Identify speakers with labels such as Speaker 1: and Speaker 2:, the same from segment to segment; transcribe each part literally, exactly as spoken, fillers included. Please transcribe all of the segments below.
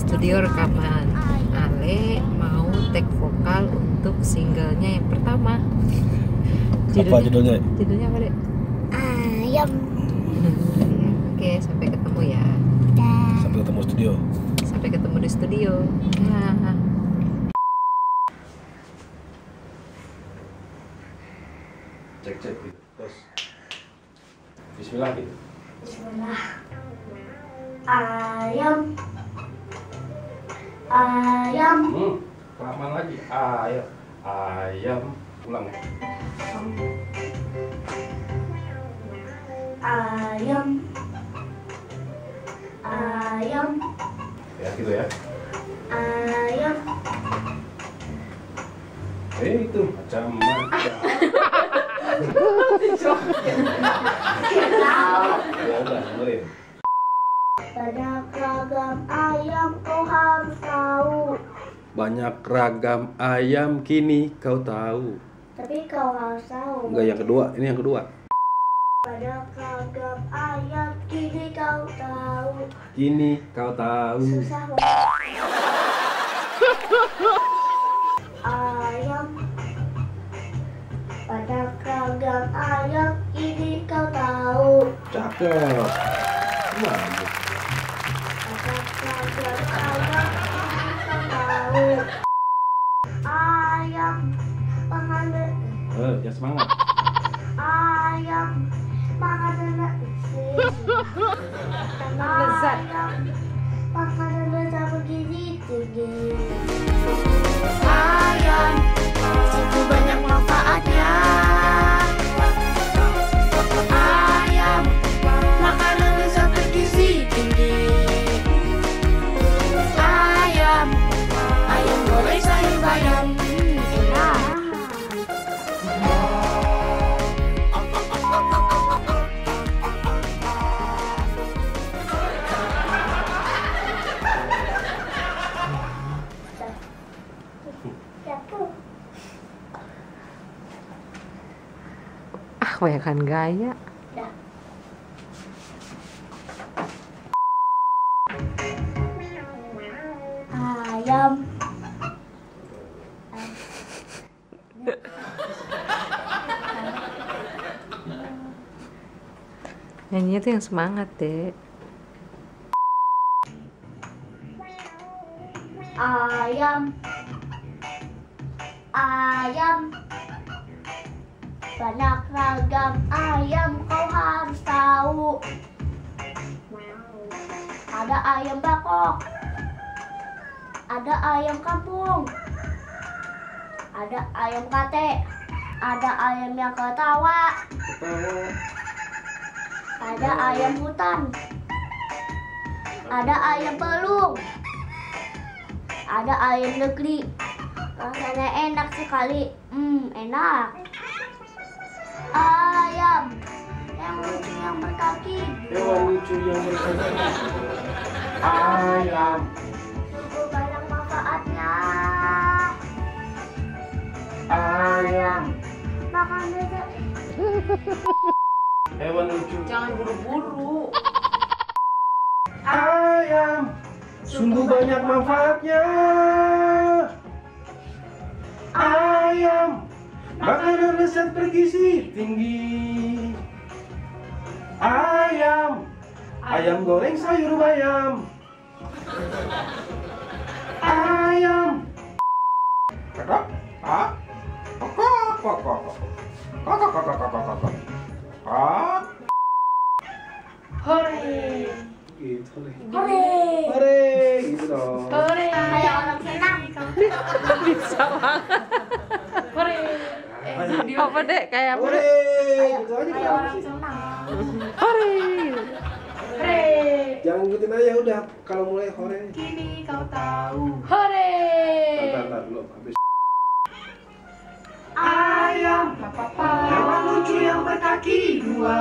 Speaker 1: studio rekaman. Ale mau take vokal untuk singlenya yang pertama.
Speaker 2: Judulnya, apa judulnya?
Speaker 1: Judulnya apa, Dek?
Speaker 3: Ayam.
Speaker 1: Oke, sampai ketemu ya.
Speaker 2: Sampai ketemu studio.
Speaker 1: Sampai ketemu di studio. Nah.
Speaker 2: Cek cek gitu. Terus. Bismillah gitu.
Speaker 3: Bismillah. Ayam. Ayam.
Speaker 2: Hmm, kelamaan lagi. Ayam. Ayam. Ulang ya.
Speaker 3: Ayam. Ayam.
Speaker 2: Ya gitu ya.
Speaker 3: Ayam.
Speaker 2: Eh itu macam-macam. Ya udah, dengerin.
Speaker 3: Banyak ragam ayam kau harus tahu.
Speaker 2: Banyak ragam ayam kini kau tahu.
Speaker 3: Tapi kau harus tahu.
Speaker 2: Enggak, yang kedua, ini yang kedua.
Speaker 3: Banyak ragam ayam kini kau tahu.
Speaker 2: Kini kau tahu.
Speaker 3: Susah. Ayam. Banyak ragam ayam kini kau tahu.
Speaker 2: Cakep. Gimana?
Speaker 3: Banyak ragam ayam kini kau tahu. Ayam pengantin.
Speaker 2: Eh, ya semangat.
Speaker 3: Ayam makanan nasi.
Speaker 1: Lezat.
Speaker 3: Ayam makanan lezat begini tinggi.
Speaker 4: Ayam itu banyak manfaatnya. Ayam makanan lezat bergizi tinggi. Ayam ayam goreng sayur bayam. Hmm, enak.
Speaker 3: Jatuh.
Speaker 1: Ah, kebanyakan gaya.
Speaker 3: Dah. Ayam.
Speaker 1: Nyanyinya tuh yang semangat, Dek.
Speaker 3: Ayam. Ayam. Banyak ragam ayam kau harus tahu. Ada ayam bakok. Ada ayam kampung. Ada ayam kate. Ada ayam yang ketawa. Ada ayam hutan. Ada ayam pelung. Ada ayam negeri. Rasanya enak sekali. Hmm, enak. Ayam yang lucu yang berkaki
Speaker 2: Hewan lucu yang berkaki.
Speaker 3: Ayam itu banyak manfaatnya. Ayam makan lezat.
Speaker 2: Hewan lucu.
Speaker 1: Jangan buru-buru.
Speaker 2: Ayam sungguh banyak manfaatnya. Ayam makanan lezat bergizi tinggi. Ayam ayam goreng sayur bayam. Ayam kakak ah kakak kakak kakak kakak kakak kakak ah
Speaker 3: Hore.
Speaker 2: gitu deh.
Speaker 3: Hore.
Speaker 2: Hore gitu dong.
Speaker 1: Hore.
Speaker 3: Kayak orang senang.
Speaker 1: Bisa banget. Hore. Eh, apa, Dek? Kayak apa,
Speaker 2: Hore
Speaker 1: Dek?
Speaker 2: gitu aja
Speaker 3: Kayak
Speaker 2: kenapa
Speaker 3: orang
Speaker 2: sih?
Speaker 3: senang.
Speaker 1: Hore.
Speaker 3: Hore.
Speaker 2: Jangan ngikutin aja udah kalau mulai hore.
Speaker 4: Kini kau tahu.
Speaker 1: Hore.
Speaker 2: Bentar, bentar dulu habis.
Speaker 3: Ayam.
Speaker 2: Hewan lucu yang berkaki dua.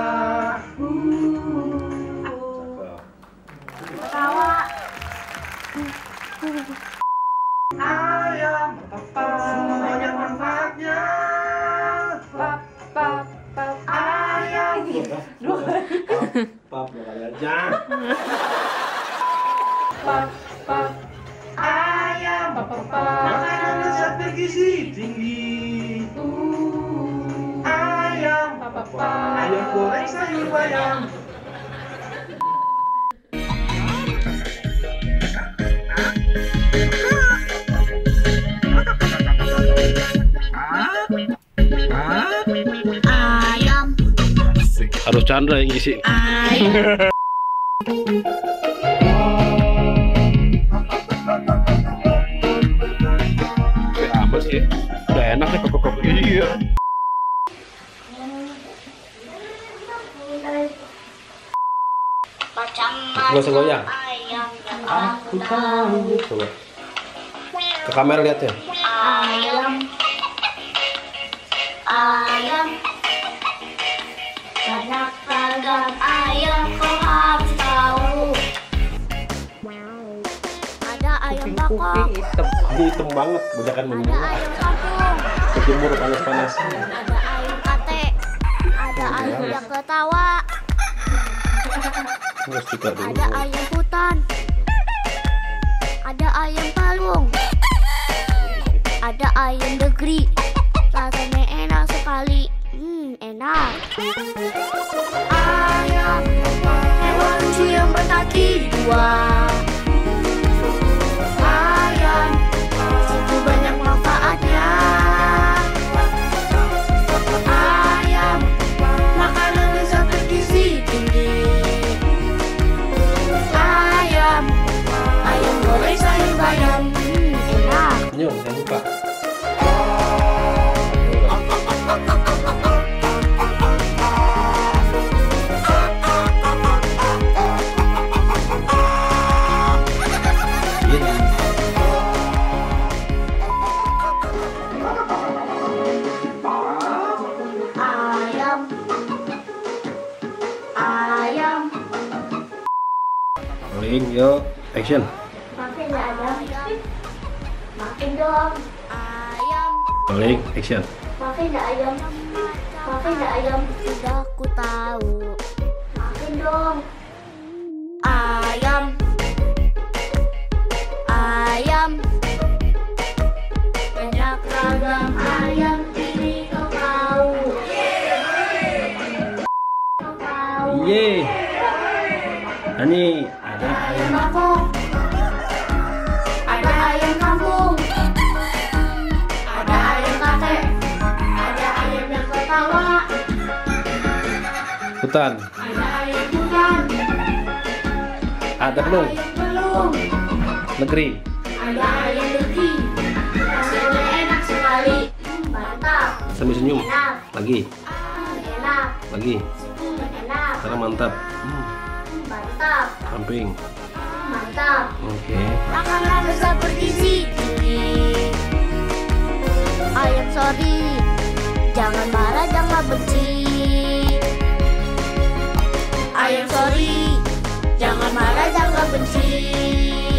Speaker 3: Tawa.
Speaker 2: Ayam sungguh banyak manfaatnya. Ayam pap pap kali aja. Pap Ayam makanan lezat bergizi tinggi. Ayam ayam goreng sayur bayam.
Speaker 3: Ayam.
Speaker 5: Harus Chandra yang isi.
Speaker 3: Ayam.
Speaker 5: Apa sih? Udah enak nih kok. Iya. Gak usah goyang.
Speaker 3: Aku tahu.
Speaker 5: Coba. Ke kamera lihat ya.
Speaker 3: Ayam. Ayam. Banyak ragam ayam kau harus tahu. Ada ayam bakok.
Speaker 5: Hitam. Hitam banget, banyakan
Speaker 3: Ada
Speaker 5: menjemur.
Speaker 3: ayam kampung.
Speaker 5: Berjemur panas-panas.
Speaker 3: Ada ayam kate. Ada ayam yang ketawa.
Speaker 5: Terus juga dulu.
Speaker 3: Ada ayam hutan. Ada ayam palung. Ada ayam negeri. Rasanya enak sekali. Hmm, enak. Ayam, hewan lucu yang berkaki dua. Ayam, itu banyak manfaatnya. Ayam, makanan lezat bergizi tinggi. Ayam, ayam goreng sayur bayam. Hmm, enak.
Speaker 5: Senyum, jangan lupa.
Speaker 3: Ayam, ayam,
Speaker 5: Rolling, yo, action.
Speaker 3: makin ayam, makin dong. Ayam,
Speaker 5: Rolling, action.
Speaker 3: makin ayam, makin ayam. Sudah ku tahu. Makin dong. Ayam, ayam, banyak ragam ayam ini kau tahu. Kau tahu.
Speaker 5: Yeay. Ani ada
Speaker 3: Ayam bakok. Ada ayam kampung. Ada ayam kate. Ada ayam yang ketawa.
Speaker 5: hutan.
Speaker 3: Ada ayam hutan.
Speaker 5: Ada belum?
Speaker 3: Ayam belum.
Speaker 5: Negeri.
Speaker 3: Ada ayam negeri. Rasanya enak sekali. Hmm, mantap.
Speaker 5: Sambil senyum.
Speaker 3: Enak.
Speaker 5: Lagi,
Speaker 3: Hmm, enak.
Speaker 5: lagi.
Speaker 3: Hmm, enak.
Speaker 5: Sekarang mantap. Hmm,
Speaker 3: Hmm, mantap.
Speaker 5: samping.
Speaker 3: Hmm, mantap.
Speaker 5: Oke.
Speaker 3: Makanan lezat bergizi tinggi. Ayam sorry, jangan marah, jangan benci. Ayam sorry, jangan marah, jangan benci.